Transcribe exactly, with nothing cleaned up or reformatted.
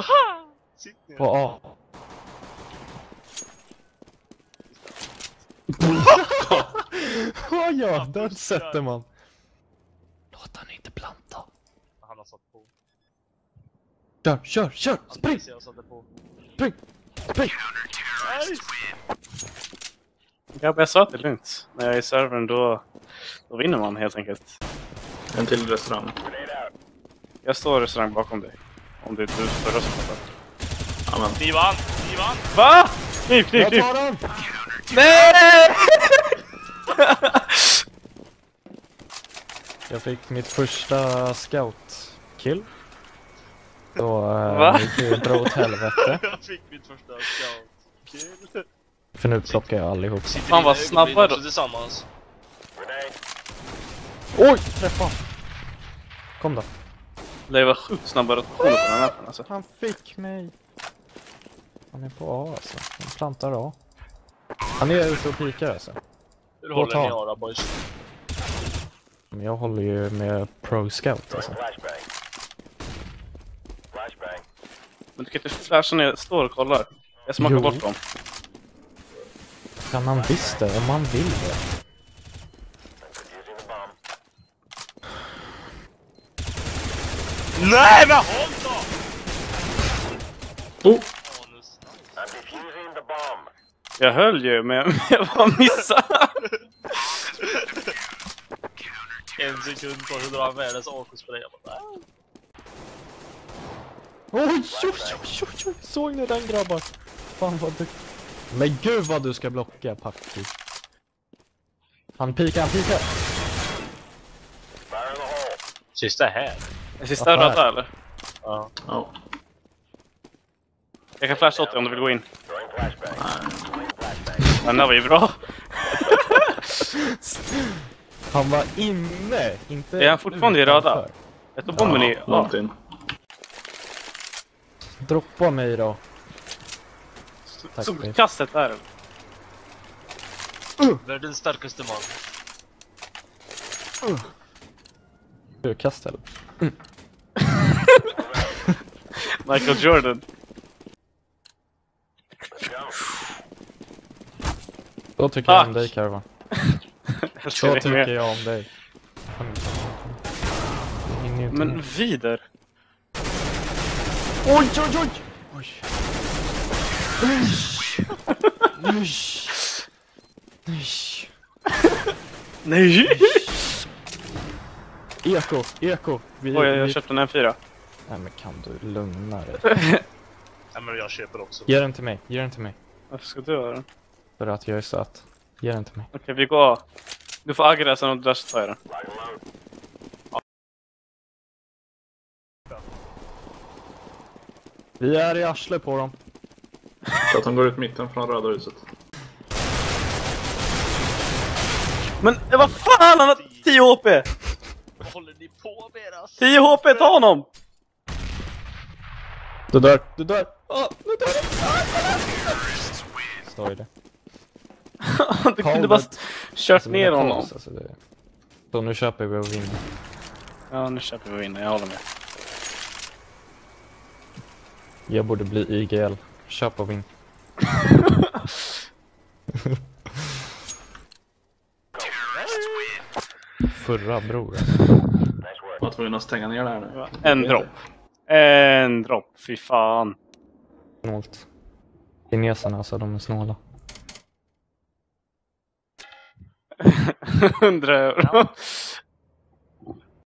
Sitt ner. På A. Vad ja, där sätter man. Låt han inte planta. Han har satt på. Kör, kör, kör! Spring! Jag satte på. Spring! Spring! Nice. Ja, jag sa att det är lugnt. När jag är i servern då, då vinner man helt enkelt. En till restaurang. Jag står i restaurang bakom dig. Om det är du förra som pratar. Ja, men. Ni vann! Ni vann! Va? Kniv, kniv, kniv! Jag tar den! Nej! Jag fick mitt första scout-kill. Så Va? äh, gick det bra åt helvete. Jag fick mitt första scout. Kul. För nu plockar jag allihop. Sitter Fan, dina vad ögonbryn snabbare också då. tillsammans. Oj! Träffa! Kom då. Det var sjukt snabba rotationer på den här mappen alltså. Han fick mig. Han är på A alltså. Han plantar A. Han är ute och pikar alltså. Hur Gå håller ta. ni Ara boys? Men jag håller ju med Pro Scout alltså. Men du kan inte flasha ner, står och kollar. Jag smakar Jo. bort dem. Kan man visst det om man vill det. Nej men håll då! Oh! Anus, nice. Jag höll ju, men jag, jag bara missade. En sekund på hur drar världens A K-spray. Jag bara, "Ah." Oj, oj, oj, oj, oj. Såg ni den grabbar? Fan vad du... Men gud vad du ska blocka, Packi. Han pikar, han pikar. Sista här. Den sista Vad röda eller? Ja. Ja. Jag kan flasha åt dig om du vill gå in. Den där var ju bra. Han var inne, inte... Är han fortfarande i röda? utanför. Jag tog bomben i... Långt in. Droppa mig då. Tack, Så babe. kastet där. Världens starkaste man. Du kastar. Michael Jordan. Då tycker jag om Tack. dig, Karva. Jag ska Så ringa. tycker jag om dig. Men... Men vider. Oj, oj, oj! Oj. Usch. Usch. Usch. Nej! Eko, eko. Vi, Oj, jag, jag vi... köpte en M fyra. Nej men kan du lugna dig? Nej men jag köper också. Ge den till mig, ge den till mig. Varför ska du göra den? För att jag är söt. Ge den till mig. Okej, vi går. Du får aggra sen och dash tar jag den. Vi är i arsle på dem. Så att de går ut mitten från röda huset. Men eh, vad fan, han har tio H P! Vad håller ni på med alltså? tio H P, ta honom! Du dör, du dör. Åh, nu dör du. Ah, står i det. Du kunde bara kört Alltså, ner mina honom. calls, alltså, det... Så nu köper vi och vinner. Ja, nu köper vi in, jag håller med. Jag borde bli I G L. Köp och vinn. Förra bror. Jag var tvungen att stänga ner det här nu. En dropp. En dropp, fy fan. Snålt. Kineserna alltså, de är snåla. hundra euro.